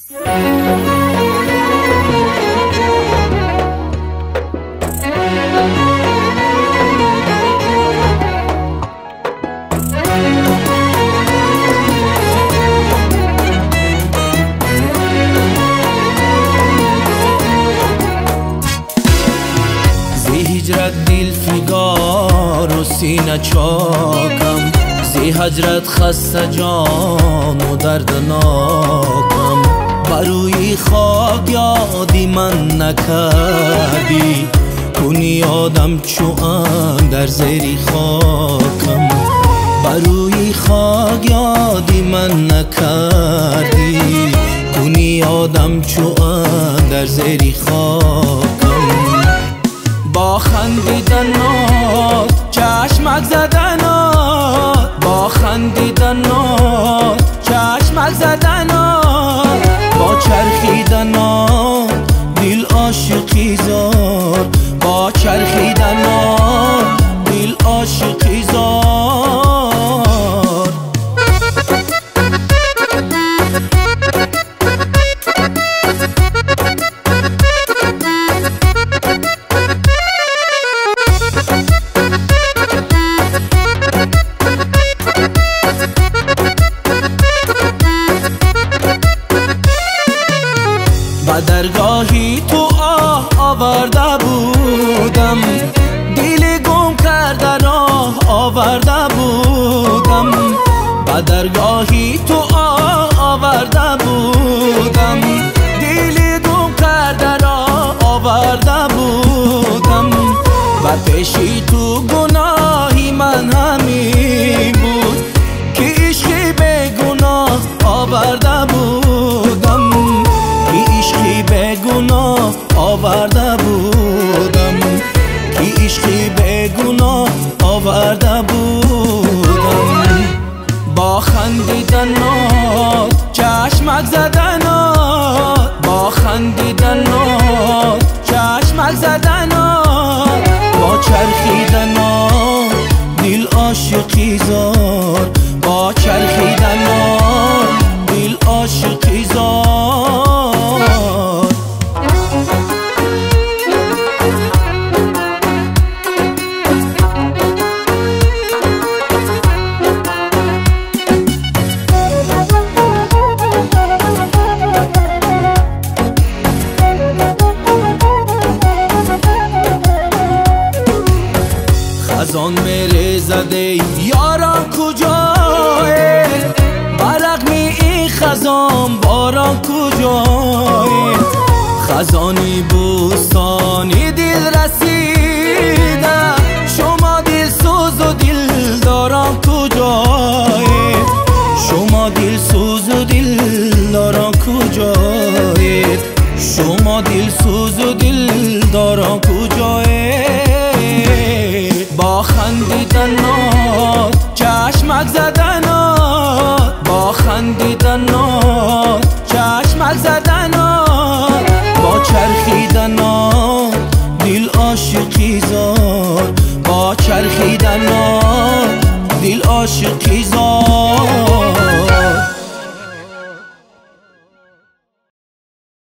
هجرت دل فیگار و سینه چاکم، زی هجرت خسته جان و دردناکم. بروی خاک یادی من نکردی، کنی یادم چون در زیر خاکم. بروی خاک یادی من نکردی، کنی یادم چون در زیر خاکم. با خندیدنات چشمک زدنات، با خندیدنات چشمک زدنات، با چرخیدنات دل عاشقی زار، با چرخیدنات دل عاشقی زار. و درگاهی تو آورده بودم، دل گم کرده راه آورده بودم. و درگاهی تو آورده بودم، دل گم کرده راه آورده بودم. و پیشی تو گناهی من همی بود، که عشقی به گناه آورده بودم، عشقی به گناه آورده بودم، که عشقی به گناه آورده بودم. با خندیدنات چشمک زدنات، با خندیدنات چشمک زدنات، با چرخیدنات دل عاشقی زار، با چرخیدنات دل عاشقی زار. خزان میره زده یاران کجای، برق می این خزان باران کجای. خزانی بوستانی دل رسیده، شما دل سوز و دل داران کجای، شما دل سوز و دل داران کجای، شما دل سوز و دل داران کجای. با خندیدنات چشمک زدنات، با خندیدنات